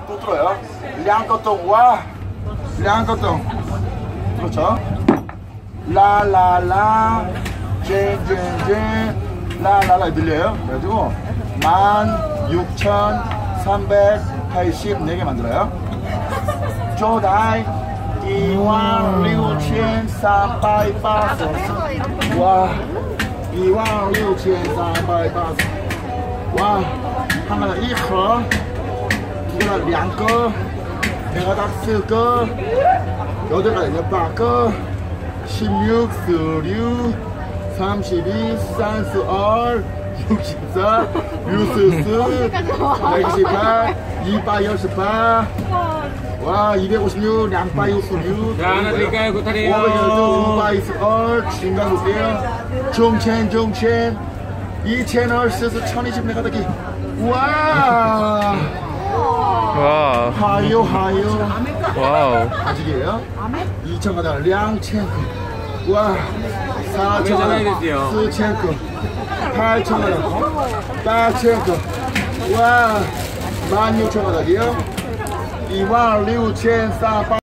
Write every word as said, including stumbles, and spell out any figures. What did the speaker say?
또 들어요. 량꺼똥 와, 량꺼똥. 그렇죠. 라라라, 젠젠젠, 라라라 들려요. 그래가지고 만 육천 삼백팔십사 개 만들어요. 조다이 이왕 육천 삼백팔십사. 와, 이왕 육천 삼백팔십사. 와, 하나一盒，一个两个，两个到四个，有的人有八个，십육, 십육, 삼십이, 삼십이, 육십사, 육십사, 백십팔, 이백십팔. 와, 이백오십육, 이백육십육. 자, 하나 드릴까요? 구타리요. 오백이십이, 중간국이에요. 중첸, 중첸. 이천 얼스에서 천이십 메가더기. 와. 와. 하요, 하요. 와우. 아직이에요? 이천 가다 량첸. 와. 사천 원. 수천 원. 팔천 원. 팔천 원. 와. 만 육천 가닥이요. 이만 육천 삼백.